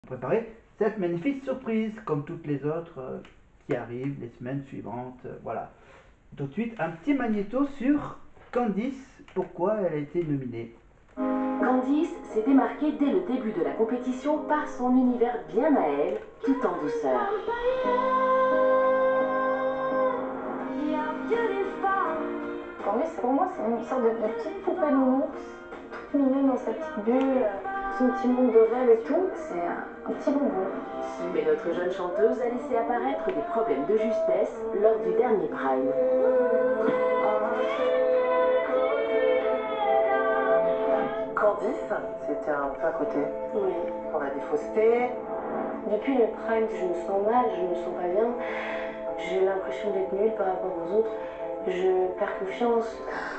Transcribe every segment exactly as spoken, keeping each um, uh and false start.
préparer cette magnifique surprise, comme toutes les autres euh, qui arrivent les semaines suivantes. Euh, voilà. Tout de suite, un petit magnéto sur Candice, pourquoi elle a été nominée. Candice s'est démarquée dès le début de la compétition par son univers bien à elle, tout en douceur. Candice, pour moi, c'est une sorte de, de petite poupée nounours, toute mignonne dans sa petite bulle, son petit monde de rêve et tout. C'est un, un petit bonbon. Mais notre jeune chanteuse a laissé apparaître des problèmes de justesse lors du dernier Prime. Candice, c'était un peu à côté. Oui. On a des faussetés. Depuis le Prime, je me sens mal, je me sens pas bien. J'ai l'impression d'être nulle par rapport aux autres. Je perds confiance.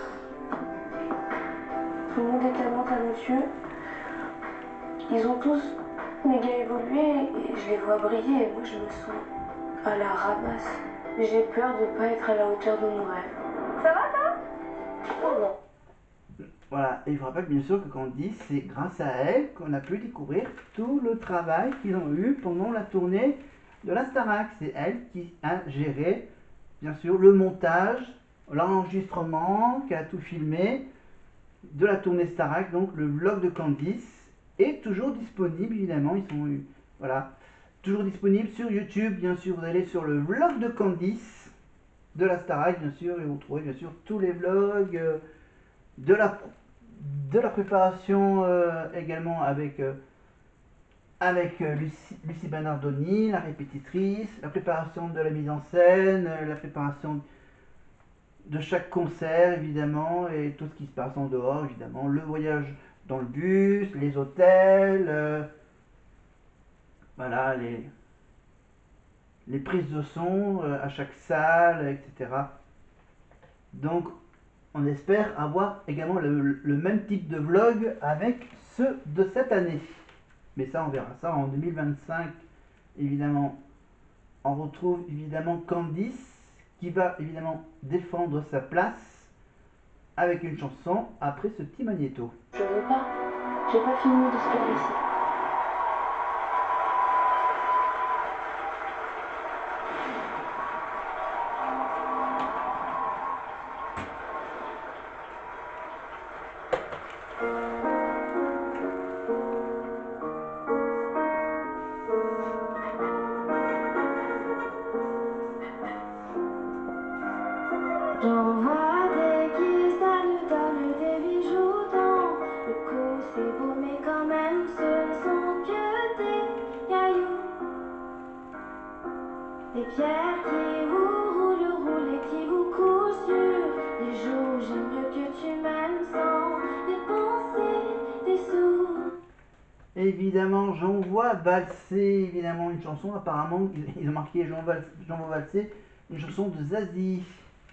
Tout le monde est tellement talentueux. Ils ont tous méga évolué et je les vois briller. Et moi, je me sens à la ramasse. J'ai peur de pas être à la hauteur de mon rêve. Ça va, ça va? Oh non. Voilà, et je vous rappelle bien sûr que Candice, c'est grâce à elle qu'on a pu découvrir tout le travail qu'ils ont eu pendant la tournée de la Starac. C'est elle qui a géré, bien sûr, le montage, l'enregistrement, qui a tout filmé de la tournée Starac. Donc le vlog de Candice est toujours disponible, évidemment. Ils sont, voilà, toujours disponible sur YouTube, bien sûr. Vous allez sur le vlog de Candice de la Starac, bien sûr, et vous trouvez bien sûr tous les vlogs euh, de la de la préparation euh, également avec, euh, avec euh, Lucie, Lucie Bernardoni, la répétitrice, la préparation de la mise en scène, euh, la préparation de chaque concert évidemment, et tout ce qui se passe en dehors évidemment, le voyage dans le bus, les hôtels, euh, voilà, les, les prises de son euh, à chaque salle, et cetera. Donc on espère avoir également le, le même type de vlog avec ceux de cette année. Mais ça, on verra ça en deux mille vingt-cinq, évidemment. On retrouve évidemment Candice, qui va évidemment défendre sa place avec une chanson après ce petit magnéto. Je veux pas. J'ai pas fini l'histoire ici. J'en vois des qui ça nous donne des bijoux dans le cou, c'est beau, mais quand même ce sont que des cailloux, des pierres qui vous roulent, roulent et qui vous coulent sur les joues. J'aime mieux que tu m'aimes sans dépenser des sous. Évidemment, j'en vois valser, évidemment, une chanson. Apparemment, ils ont marqué J'en vois valser, une chanson de Zazie.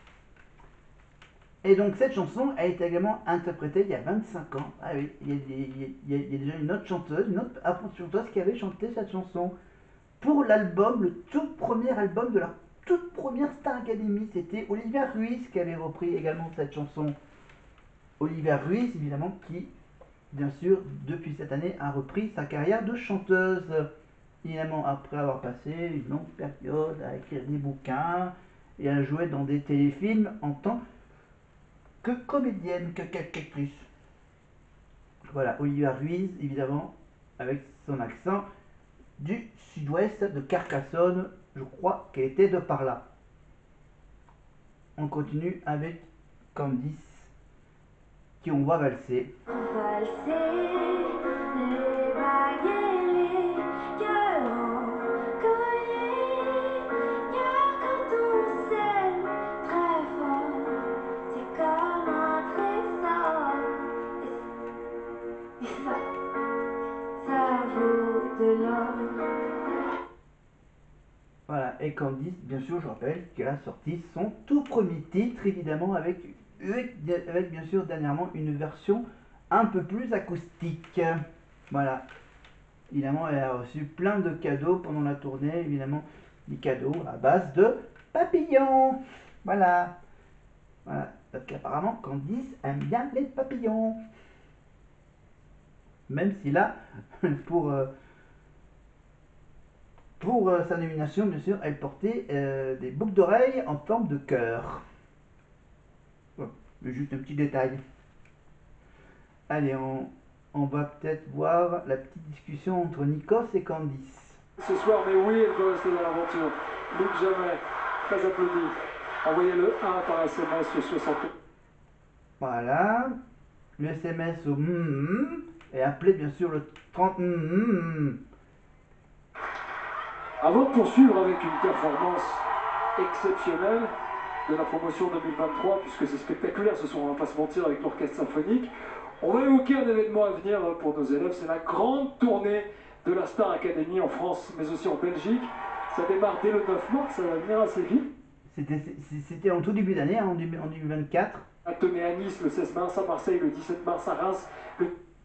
Et donc cette chanson a été également interprétée il y a vingt-cinq ans. Ah oui, il y a, il y a, il y a, il y a déjà une autre chanteuse, une autre chanteuse qui avait chanté cette chanson pour l'album, le tout premier album de la toute première Star Academy. C'était Olivia Ruiz qui avait repris également cette chanson. Olivia Ruiz, évidemment, qui, bien sûr, depuis cette année, a repris sa carrière de chanteuse. Évidemment, après avoir passé une longue période à écrire des bouquins et à jouer dans des téléfilms en tant que comédienne, que qu'actrice. Voilà, Olivia Ruiz, évidemment, avec son accent du sud-ouest de Carcassonne, je crois qu'elle était de par là. On continue avec Candice, qui on voit valser. Valser les bagues et les cœurs en collier, car quand on s'aime très fort, c'est comme un trésor. Et, et ça, ça vaut de l'or. Voilà, et Candice, bien sûr, je rappelle qu'elle a sorti son tout premier titre, évidemment, avec, avec, avec bien sûr dernièrement une version un peu plus acoustique. Voilà. Évidemment, elle a reçu plein de cadeaux pendant la tournée, évidemment, des cadeaux à base de papillons. Voilà. Voilà. Parce qu'apparemment, Candice aime bien les papillons. Même si là, pour, euh, pour euh, sa nomination, bien sûr, elle portait euh, des boucles d'oreilles en forme de cœur. Voilà, mais juste un petit détail. Allez, on, on va peut-être voir la petite discussion entre Nikos et Candice. Ce soir, mais oui, elle peut rester dans l'aventure. Luc Jamais, très applaudi. Envoyez-le un par S M S au soixante. Voilà. Le S M S au mm, et appelez bien sûr le trente. Mm, Avant de poursuivre avec une performance exceptionnelle de la promotion deux mille vingt-trois, puisque c'est spectaculaire ce soir, on va pas se mentir, avec l'orchestre symphonique, on va évoquer un événement à venir pour nos élèves, c'est la grande tournée de la Star Academy en France, mais aussi en Belgique. Ça démarre dès le neuf mars, ça va venir assez vite. C'était en tout début d'année, hein, en deux mille vingt-quatre. Attenez à Nice le seize mars, à Marseille le dix-sept mars, à Reims. Le...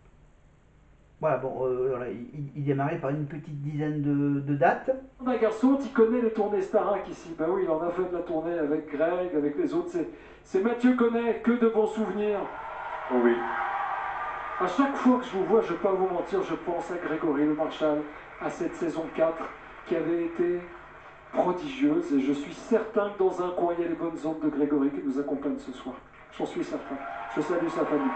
Voilà, bon, euh, voilà, il, il démarrait par une petite dizaine de, de dates. Un garçon, tu connais les tournées Starac ici. Ben oui, il en a fait de la tournée avec Greg, avec les autres. C'est Mathieu Connaît, que de bons souvenirs. Oh oui. À chaque fois que je vous vois, je ne vais pas vous mentir, je pense à Grégory Le Marchal, à cette saison quatre qui avait été prodigieuse. Et je suis certain que dans un coin, il y a les bonnes ondes de Grégory qui nous accompagnent ce soir. J'en suis certain. Je salue sa famille.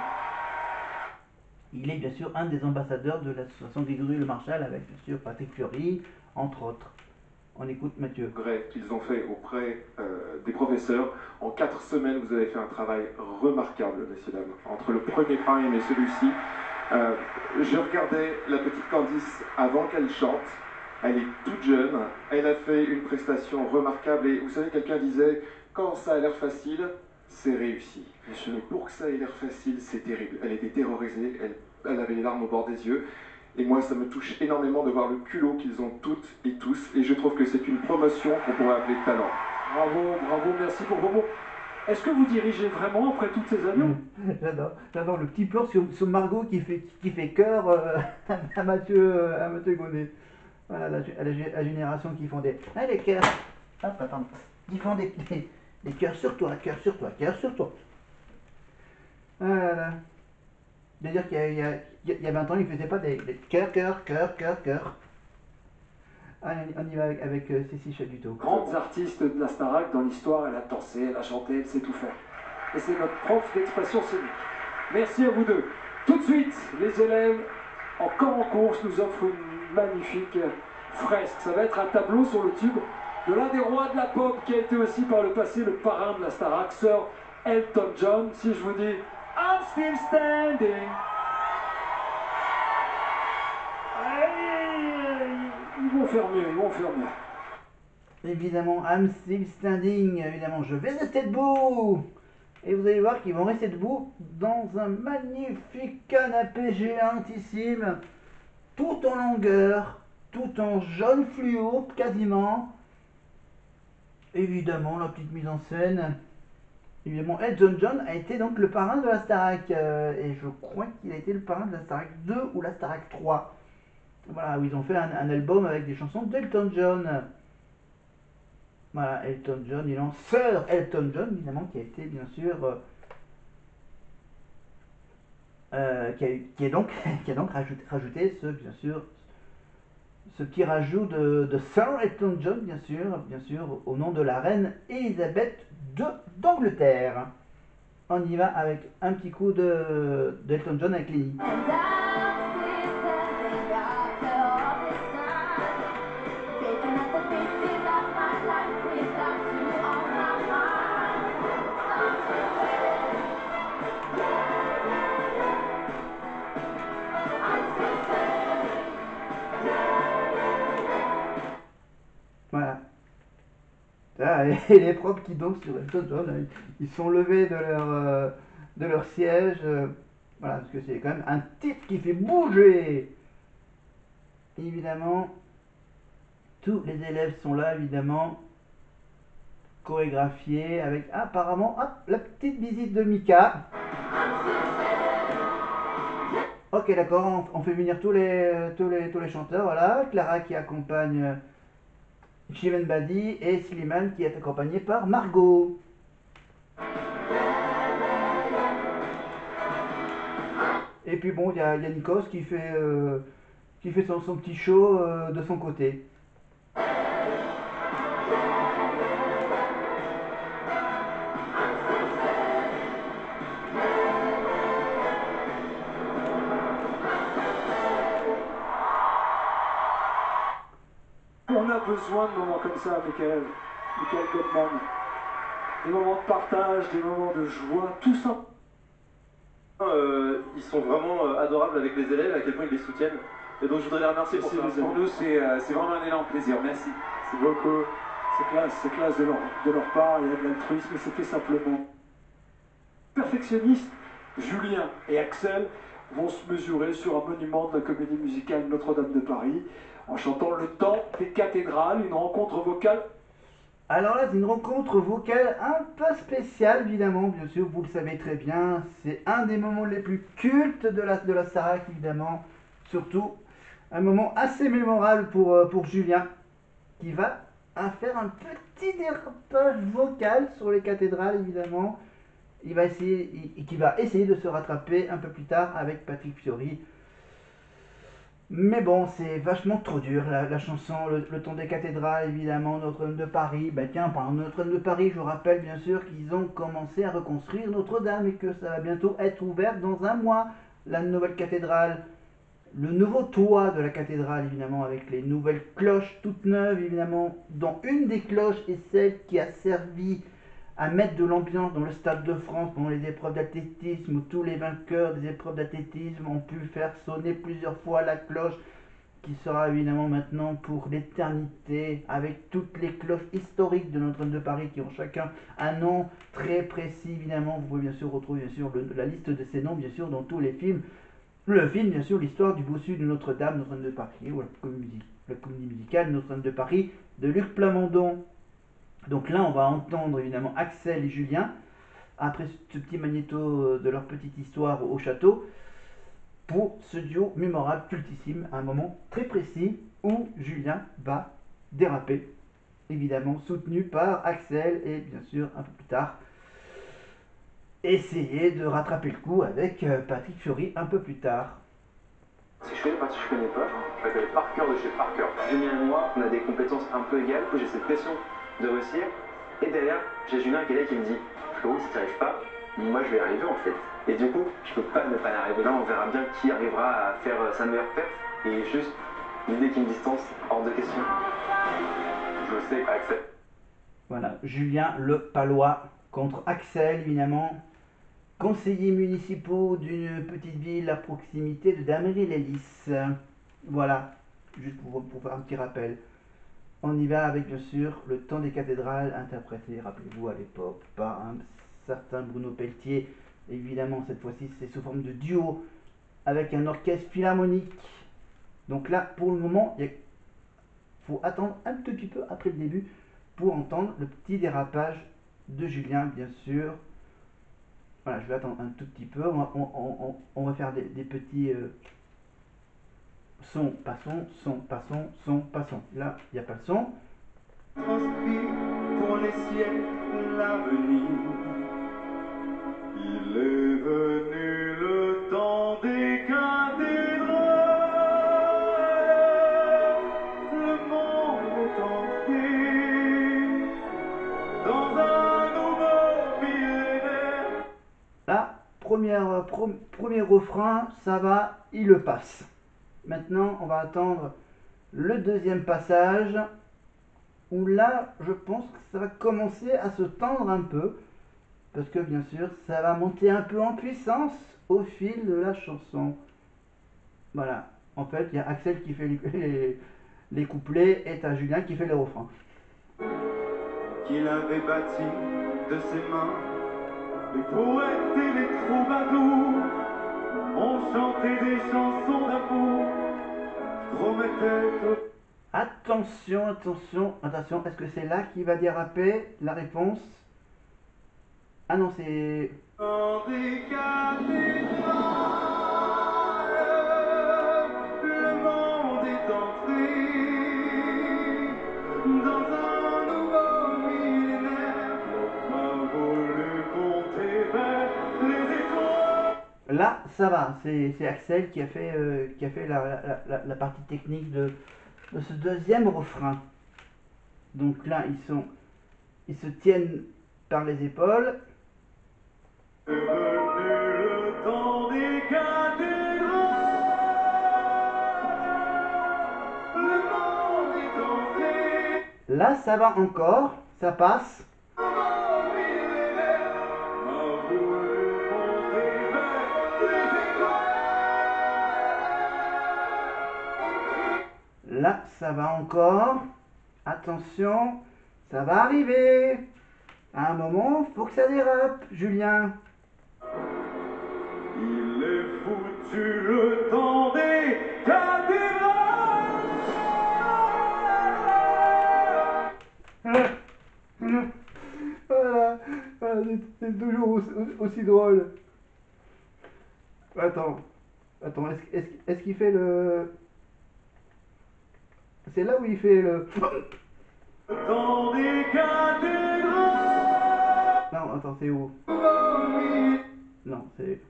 Il est bien sûr un des ambassadeurs de l'association Grégory Le Marchal avec bien sûr Patrick Fleury, entre autres. On écoute Mathieu. Qu'ils ont fait auprès euh, des professeurs. En quatre semaines, vous avez fait un travail remarquable, messieurs, dames. Entre le premier prime et celui-ci, euh, je regardais la petite Candice avant qu'elle chante. Elle est toute jeune. Elle a fait une prestation remarquable. Et vous savez, quelqu'un disait, quand ça a l'air facile, c'est réussi. Mais pour que ça ait l'air facile, c'est terrible. Elle était terrorisée. Elle, elle avait les larmes au bord des yeux. Et moi, ça me touche énormément de voir le culot qu'ils ont toutes et tous. Et je trouve que c'est une promotion qu'on pourrait appeler talent. Bravo, bravo, merci pour vos mots. Est-ce que vous dirigez vraiment après toutes ces années? J'adore, j'adore le petit plan sur, sur Margot qui fait, qui fait cœur euh, à Mathieu, à Mathieu Gonnet. Voilà, la, la, la génération qui font des... Ah, les cœurs. Hop, attends. Qui font des, des, des cœurs sur toi, cœurs sur toi, cœurs sur toi. Ah là là. C'est-à-dire qu'il y, y, y, y a vingt ans, il ne faisait pas des, des cœurs, cœurs, cœurs, cœurs, cœurs. Allez, on y va avec, avec euh, Cécile Chaduto. Grande artiste de la Starac dans l'histoire, elle a dansé, elle a chanté, elle sait tout faire. Et c'est notre prof d'expression scénique. Merci à vous deux. Tout de suite, les élèves, encore en course, nous offrent une magnifique fresque. Ça va être un tableau sur le tube de l'un des rois de la pop qui a été aussi par le passé le parrain de la Starac, Sir Elton John. Si je vous dis I'm still standing. Ils vont faire mieux, ils vont faire mieux. Évidemment, I'm still standing. Évidemment, je vais rester debout. Et vous allez voir qu'ils vont rester debout dans un magnifique canapé géantissime, tout en longueur, tout en jaune fluo, quasiment. Évidemment, la petite mise en scène. Évidemment, Elton John a été donc le parrain de la Starac. Euh, et je crois qu'il a été le parrain de la Starac deux ou la Starac trois. Voilà, où ils ont fait un, un album avec des chansons d'Elton John. Voilà, Elton John, il en Sir Elton John, évidemment, qui a été bien sûr... Euh, euh, qui, a, qui, est donc, qui a donc rajouté, rajouté ce, bien sûr, ce petit rajout de, de Sir Elton John, bien sûr, bien sûr, au nom de la reine Elisabeth deux d'Angleterre. On y va avec un petit coup de d'Elton John avec Lenny. Voilà. Ah, et les profs qui dansent sur Elton John, ils sont levés de leur, euh, de leur siège. Euh, voilà, parce que c'est quand même un titre qui fait bouger. Évidemment, tous les élèves sont là, évidemment, chorégraphiés avec apparemment hop, la petite visite de Mika. Ok, d'accord, on, on fait venir tous les, tous les, tous les chanteurs. Voilà, Clara qui accompagne Shivan Badi et Slimane qui est accompagné par Margot. Et puis bon, il y, y a Nikos qui fait, euh, qui fait son, son petit show euh, de son côté. On a besoin de moments comme ça, Michael, Michael Gottman. Des moments de partage, des moments de joie, tout ça. Euh, ils sont vraiment euh, adorables avec les élèves, à quel point ils les soutiennent. Et donc je voudrais les remercier pour ça. Pour nous, c'est euh, vraiment un énorme plaisir. Merci. C'est beaucoup. C'est classe, c'est classe de leur, de leur part. Il y a de l'altruisme, c'est fait simplement. Perfectionnistes, Julien et Axel vont se mesurer sur un monument de la comédie musicale Notre-Dame de Paris en chantant Le Temps des cathédrales, une rencontre vocale. Alors là, c'est une rencontre vocale un peu spéciale, évidemment, bien sûr, vous le savez très bien. C'est un des moments les plus cultes de la, de la Starac, évidemment. Surtout, un moment assez mémorable pour, euh, pour Julien, qui va à faire un petit dérapage vocal sur les cathédrales, évidemment. Il va essayer, il, qui va essayer de se rattraper un peu plus tard avec Patrick Fiori. Mais bon, c'est vachement trop dur, la, la chanson, le, le Temps des cathédrales, évidemment, Notre-Dame de Paris. Ben tiens, parlant de Notre-Dame de Paris, je vous rappelle bien sûr qu'ils ont commencé à reconstruire Notre-Dame et que ça va bientôt être ouvert dans un mois, la nouvelle cathédrale. Le nouveau toit de la cathédrale, évidemment, avec les nouvelles cloches toutes neuves, évidemment, dont une des cloches est celle qui a servi à mettre de l'ambiance dans le Stade de France pendant les épreuves d'athlétisme, où tous les vainqueurs des épreuves d'athlétisme ont pu faire sonner plusieurs fois la cloche, qui sera évidemment maintenant pour l'éternité, avec toutes les cloches historiques de Notre-Dame de Paris, qui ont chacun un nom très précis, évidemment. Vous pouvez bien sûr retrouver bien sûr, le, la liste de ces noms, bien sûr, dans tous les films. Le film, bien sûr, l'histoire du bossu de Notre-Dame, Notre-Dame de Paris, ou la comédie, la comédie musicale Notre-Dame de Paris, de Luc Plamondon. Donc là, on va entendre évidemment Axel et Julien, après ce petit magnéto de leur petite histoire au château, pour ce duo mémorable, cultissime, à un moment très précis où Julien va déraper, évidemment soutenu par Axel et bien sûr un peu plus tard, essayer de rattraper le coup avec Patrick Fiori un peu plus tard. Si je connais pas, si je connais pas, je la connais par cœur de chez par cœur. Julien et moi, on a des compétences un peu égales, du coup j'ai cette pression de réussir. Et derrière, j'ai Julien qui est là qui me dit Flo, si tu n'y arrives pas, moi je vais y arriver en fait. Et du coup, je peux pas ne pas y arriver. Là, on verra bien qui arrivera à faire sa meilleure perf. Et juste, l'idée qui me distance, hors de question. Je sais, Axel. Voilà, Julien le Palois contre Axel, évidemment. Conseillers municipaux d'une petite ville à proximité de Damery-les-Lys. Voilà, juste pour, pour faire un petit rappel. On y va avec bien sûr Le Temps des cathédrales, interprété, rappelez-vous à l'époque, par un certain Bruno Pelletier. Évidemment, cette fois-ci, c'est sous forme de duo avec un orchestre philharmonique. Donc là, pour le moment, il faut attendre un tout petit peu après le début pour entendre le petit dérapage de Julien, bien sûr. Voilà, je vais attendre un tout petit peu. On va, on, on, on va faire des, des petits euh, sons, passons, son, passons, son, passons. Là, il n'y a pas le son. Transcrit pour les siècles à venir. Il est venu le temps des cathédrales. Le monde est entré dans un nouveau millénaire. Là, première, pro, premier refrain, ça va, il le passe. Maintenant, on va attendre le deuxième passage, où là, je pense que ça va commencer à se tendre un peu, parce que bien sûr, ça va monter un peu en puissance au fil de la chanson. Voilà, en fait, il y a Axel qui fait les, les, les couplets et t'as Julien qui fait les refrains. Qu'il avait bâti de ses mains, les poètes et les troubadours ont chanté des chansons d'amour, promettaient que... Attention, attention, attention, est-ce que c'est là qu'il va déraper? La réponse... Ah non, c'est... Dans des cathédrales, le monde est entré dans un nouveau millénaire, a voulu monter vers les étoiles. Là, ça va, c'est Axel qui a fait, euh, qui a fait la, la, la, la partie technique de, de ce deuxième refrain. Donc là, ils sont, ils se tiennent par les épaules. C'est venu le temps des cathédrales. Le monde est entré. Là, ça va encore, ça passe. A voulu monter vers les étoiles. Là, ça va encore. Attention, ça va arriver. À un moment, faut que ça dérape, Julien. Il est foutu le temps des cathédrales. Voilà, voilà, c'est- c'est toujours aussi, aussi drôle. Attends, attends, est-ce est-ce- est-ce qu'il fait le... C'est là où il fait le... Le temps des cathédrales. Non, attends, c'est où? Non, c'est...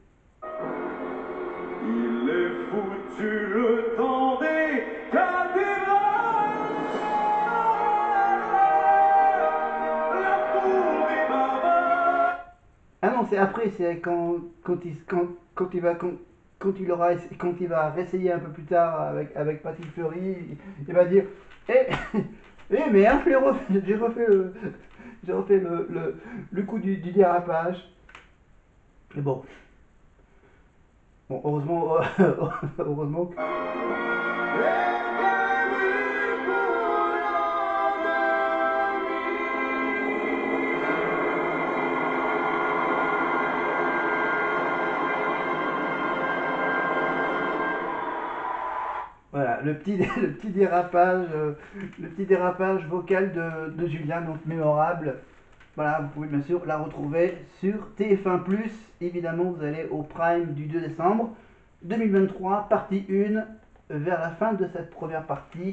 Il est foutu le temps des cathédrales. L'amour des barbares. Ah non, c'est après, c'est quand, quand, il, quand, quand il va... Quand, quand il aura essa- quand il va réessayer un peu plus tard avec, avec Patrick Fiori, il, il va dire Eh, eh merde, j'ai refait, j'ai refait le, j'ai refait le, le, le coup du, du dérapage. Mais bon. Bon, heureusement, heureusement que... Voilà, le petit, le petit dérapage, euh, le petit dérapage vocal de, de Julien, donc mémorable. Voilà, vous pouvez bien sûr la retrouver sur T F un plus. Évidemment, vous allez au Prime du deux décembre deux mille vingt-trois, partie un, vers la fin de cette première partie,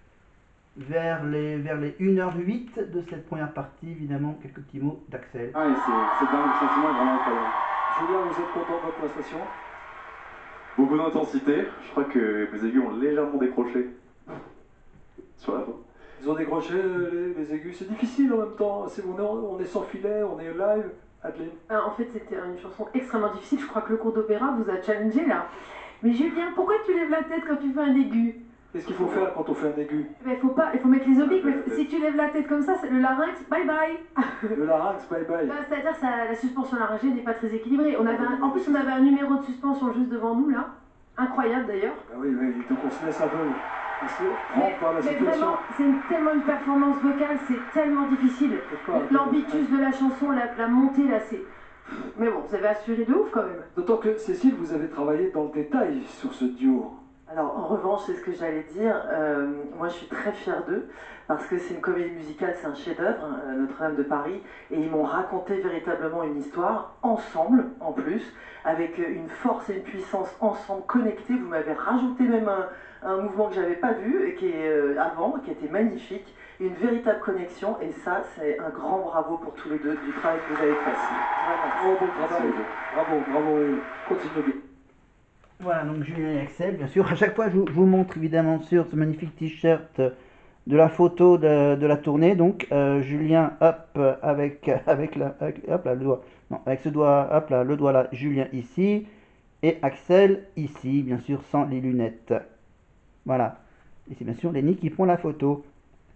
vers les, vers les une heure huit de cette première partie, évidemment, quelques petits mots d'Axel. Ah, et c'est dingue, le sentiment est vraiment incroyable. Julien, vous êtes content de votre prestation? Beaucoup d'intensité. Je crois que mes aigus ont légèrement décroché sur la fin. Ils ont décroché euh, les, les aigus, c'est difficile en même temps. C'est, on, est, on est sans filet, on est live. Adeline. Ah, en fait, c'était une chanson extrêmement difficile. Je crois que le cours d'opéra vous a challengé là. Mais Julien, pourquoi tu lèves la tête quand tu fais un aigu? Qu'est-ce qu'il faut faire quand on fait un aigu? Mais faut pas, il faut mettre les obliques. Mais si tu lèves la tête comme ça, c'est le larynx, bye bye. Le larynx, bye bye. Bah, c'est-à-dire que la suspension laryngée n'est pas très équilibrée. On avait un- en plus, on avait un numéro de suspension juste devant nous là. Incroyable d'ailleurs. Ah oui, oui, donc on se laisse un peu prendre Mais, par la mais situation. vraiment, c'est une- tellement une performance vocale, c'est tellement difficile. Pourquoi L'ambitus de la chanson, la, la montée là, c'est. Mais bon, vous avez assuré de ouf quand même. D'autant que Cécile, vous avez travaillé dans le détail sur ce duo. Alors, en revanche, c'est ce que j'allais dire. euh, moi, je suis très fière d'eux parce que c'est une comédie musicale, c'est un chef-d'œuvre, hein, Notre-Dame de Paris, et ils m'ont raconté véritablement une histoire ensemble, en plus, avec une force et une puissance ensemble connectées. Vous m'avez rajouté même un, un mouvement que j'avais pas vu et qui est euh, avant, qui était magnifique, une véritable connexion. Et ça, c'est un grand bravo pour tous les deux du travail que vous avez fait. Vraiment. Oh, bon travail. Bravo, bravo, et continuez bien. Voilà, donc Julien et Axel, bien sûr. À chaque fois, je vous, je vous montre évidemment sur ce magnifique t-shirt de la photo de, de la tournée. Donc, euh, Julien, hop, avec, avec, la, avec, hop là, le doigt. Non, avec ce doigt, hop là, le doigt là, Julien ici. Et Axel ici, bien sûr, sans les lunettes. Voilà. Et c'est bien sûr Lenny qui prend la photo.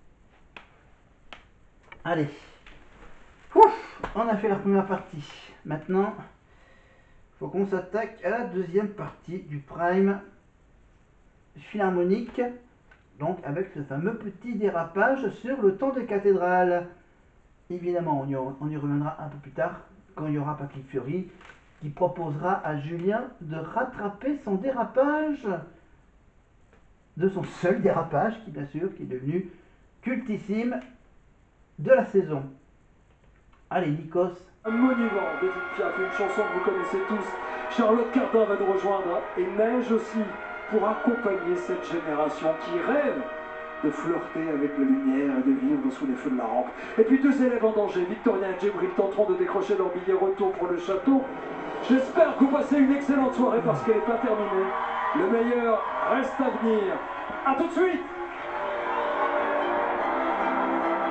Allez. Ouf, on a fait la première partie. Maintenant, il faut qu'on s'attaque à la deuxième partie du Prime Philharmonique. Donc avec ce fameux petit dérapage sur le temps de cathédrale. Évidemment, on y, on y reviendra un peu plus tard, quand il y aura Patrick Fiori, qui proposera à Julien de rattraper son dérapage, de son seul dérapage, qui bien sûr, qui est devenu cultissime de la saison. Allez, Nikos. Un monument d'Edith Piaf, une chanson que vous connaissez tous. Charlotte Cardin va nous rejoindre, et Neige aussi, pour accompagner cette génération qui rêve de flirter avec la lumière et de vivre sous les feux de la rampe. Et puis deux élèves en danger, Victorien et Djibril, tenteront de décrocher leur billet retour pour le château. J'espère que vous passez une excellente soirée parce qu'elle n'est pas terminée. Le meilleur reste à venir. A tout de suite.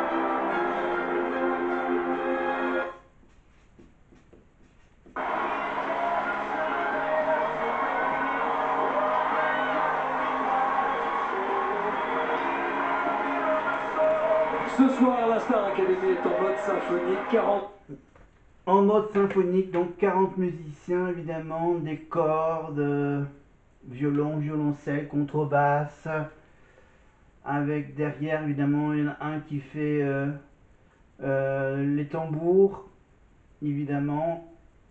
Ce soir, la Star Academy est en mode symphonique, quarante... En mode symphonique, donc quarante musiciens, évidemment, des cordes, euh, violon, violoncelle, contrebasse, avec derrière, évidemment, il y en a un qui fait euh, euh, les tambours, évidemment,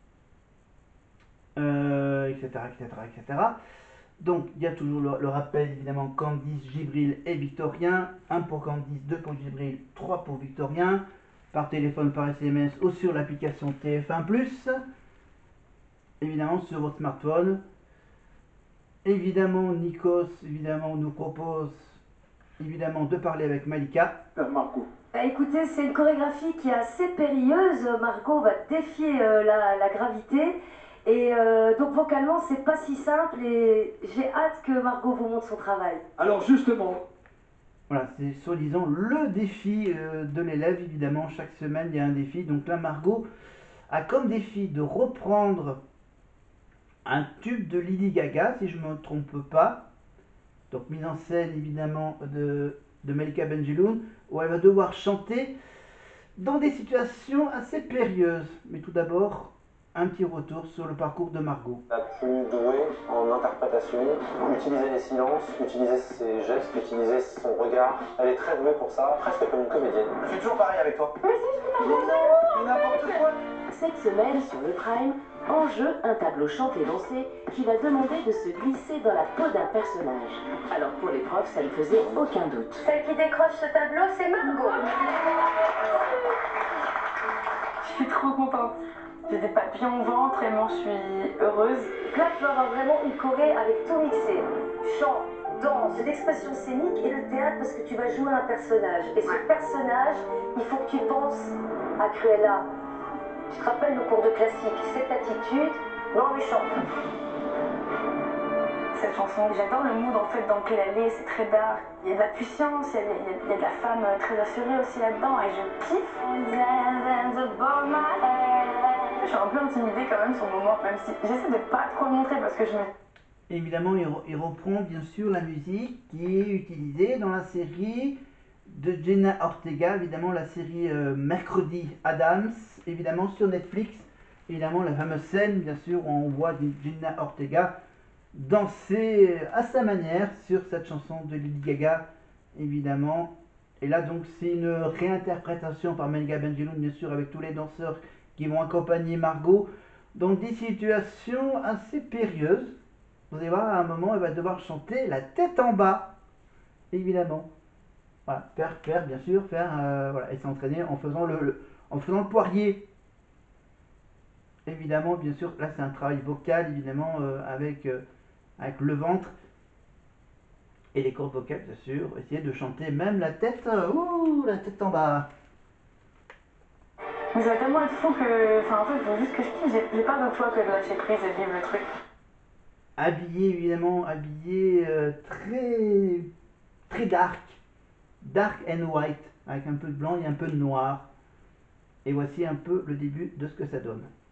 euh, et cetera, et cetera, et cetera. Donc, il y a toujours le, le rappel, évidemment, Candice, Gibril et Victorien. un pour Candice, deux pour Gibril, trois pour Victorien. Par téléphone, par S M S ou sur l'application T F un plus. Évidemment, sur votre smartphone. Évidemment, Nikos, évidemment, nous propose, évidemment, de parler avec Malika. Margot. Bah, écoutez, c'est une chorégraphie qui est assez périlleuse. Margot va défier euh, la, la gravité. Et euh, donc vocalement, c'est pas si simple et j'ai hâte que Margot vous montre son travail. Alors justement... Voilà, c'est soi-disant le défi euh, de l'élève, évidemment. Chaque semaine, il y a un défi. Donc là, Margot a comme défi de reprendre un tube de Lady Gaga, si je ne me trompe pas. Donc mise en scène, évidemment, de, de Malika Benjeloun, où elle va devoir chanter dans des situations assez périlleuses. Mais tout d'abord, un petit retour sur le parcours de Margot. La plus douée en interprétation, utiliser les silences, utiliser ses gestes, utiliser son regard. Elle est très douée pour ça, presque comme une comédienne. Je suis toujours pareil avec toi. Mais si, je Mais n'importe quoi. Cette semaine, sur le Prime, en jeu, un tableau chanté-dansé qui va demander de se glisser dans la peau d'un personnage. Alors pour les profs, ça ne faisait aucun doute. Celle qui décroche ce tableau, c'est Margot. Je suis trop contente. J'ai des papillons au ventre, tellement je suis heureuse. Là, tu vas avoir vraiment une choré avec tout mixé. Chant, danse, l'expression scénique et le théâtre parce que tu vas jouer un personnage. Et ce personnage, il faut que tu penses à Cruella. Tu te rappelles le cours de classique, cette attitude, non méchant. Cette chanson, j'adore le mood en fait dans lequel elle est, c'est très dark. Il y a de la puissance, il y a, il y a- il y a de la femme très assurée aussi là-dedans et je kiffe. Je suis un peu intimidée quand même sur le moment, même si j'essaie de pas trop le montrer parce que je me... Évidemment, il, re- il reprend bien sûr la musique qui est utilisée dans la série de Jenna Ortega, évidemment la série euh, Mercredi Adams, évidemment sur Netflix. Évidemment, la fameuse scène, bien sûr, où on voit Jenna Ortega danser à sa manière sur cette chanson de Lady Gaga, évidemment. Et là, donc, c'est une réinterprétation par Malika Benjeloun, bien sûr, avec tous les danseurs qui vont accompagner Margot dans des situations assez périlleuses. Vous allez voir, à un moment, elle va devoir chanter la tête en bas, évidemment. Voilà, faire, faire bien sûr, faire, euh, voilà, et s'entraîner en faisant le, le- en faisant le poirier. Évidemment, bien sûr, là c'est un travail vocal, évidemment, euh, avec, euh, avec le ventre et les cordes vocales, bien sûr. Essayer de chanter même la tête, euh, ouh, la tête en bas. Mais ça va tellement être fou que... Enfin, en fait, il faut juste que je kiffe. J'ai- J'ai pas d'autre choix que de lâcher prise et de vivre le truc. Habillé, évidemment, habillé euh, très, très dark. Dark and white, avec un peu de blanc et un peu de noir. Et voici un peu le début de ce que ça donne.